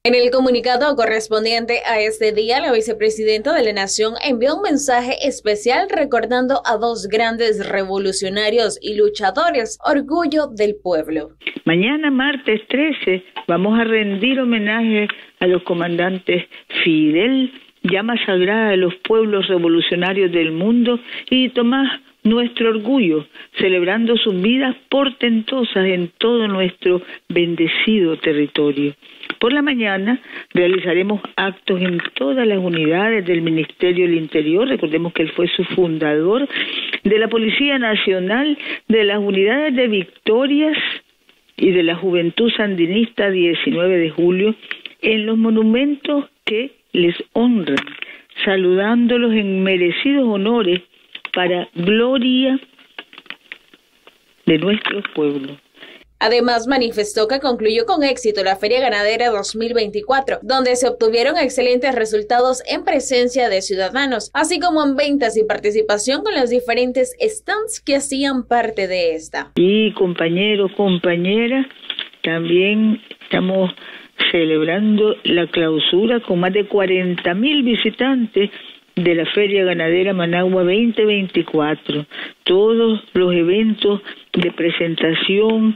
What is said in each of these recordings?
En el comunicado correspondiente a este día, la vicepresidenta de la Nación envió un mensaje especial recordando a dos grandes revolucionarios y luchadores, orgullo del pueblo. Mañana, martes 13, vamos a rendir homenaje a los comandantes Fidel, llama sagrada de los pueblos revolucionarios del mundo, y Tomás, nuestro orgullo, celebrando sus vidas portentosas en todo nuestro bendecido territorio. Por la mañana realizaremos actos en todas las unidades del Ministerio del Interior. Recordemos que él fue su fundador, de la Policía Nacional, de las unidades de Victorias y de la Juventud Sandinista 19 de julio, en los monumentos que les honran, saludándolos en merecidos honores para gloria de nuestro pueblo. Además, manifestó que concluyó con éxito la Feria Ganadera 2024, donde se obtuvieron excelentes resultados en presencia de ciudadanos, así como en ventas y participación con los diferentes stands que hacían parte de esta. Y compañeros, compañeras, también estamos celebrando la clausura con más de 40.000 visitantes de la Feria Ganadera Managua 2024. Todos los eventos de presentación,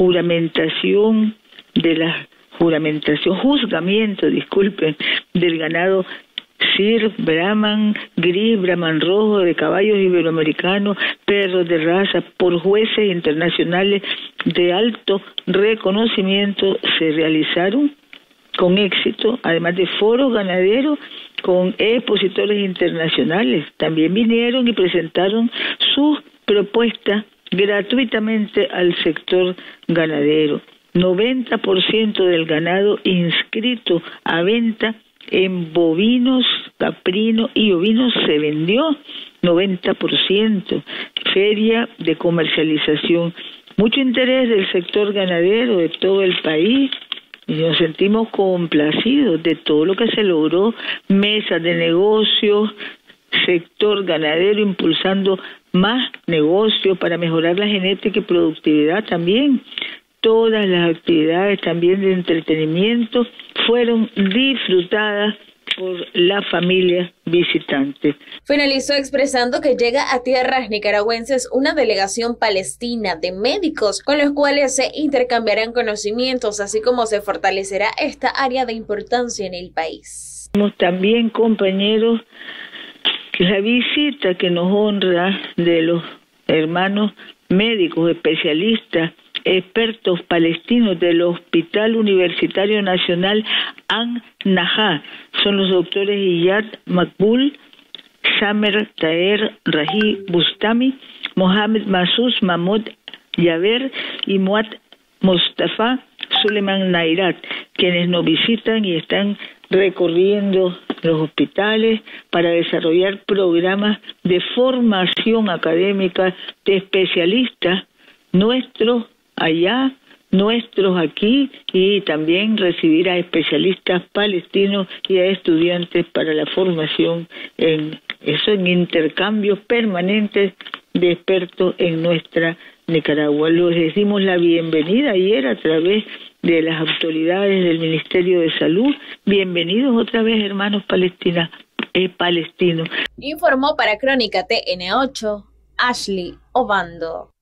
juzgamiento, del ganado Sir, Brahman, Gris, Brahman Rojo, de caballos iberoamericanos, perros de raza, por jueces internacionales de alto reconocimiento, se realizaron con éxito, además de foros ganaderos con expositores internacionales. También vinieron y presentaron sus propuestas gratuitamente al sector ganadero. 90% del ganado inscrito a venta en bovinos, caprinos y ovinos se vendió, 90%. Feria de comercialización. Mucho interés del sector ganadero de todo el país. Y nos sentimos complacidos de todo lo que se logró, mesas de negocios, sector ganadero impulsando más negocios para mejorar la genética y productividad también. Todas las actividades también de entretenimiento fueron disfrutadas por la familia visitante. Finalizó expresando que llega a tierras nicaragüenses una delegación palestina de médicos con los cuales se intercambiarán conocimientos, así como se fortalecerá esta área de importancia en el país. También, compañeros, la visita que nos honra de los hermanos médicos especialistas, expertos palestinos del Hospital Universitario Nacional An-Najah, son los doctores Iyad Makbul, Samer Taher Raji Bustami, Mohamed Masus Mahmoud Yaber y Muad Mustafa Suleiman Nairat, quienes nos visitan y están recorriendo los hospitales para desarrollar programas de formación académica de especialistas nuestros allá, nuestros aquí, y también recibir a especialistas palestinos y a estudiantes para la formación en intercambios permanentes de expertos en nuestra Nicaragua. Les dimos la bienvenida ayer a través de las autoridades del Ministerio de Salud. Bienvenidos otra vez, hermanos palestinos. Informó para Crónica TN8, Ashley Obando.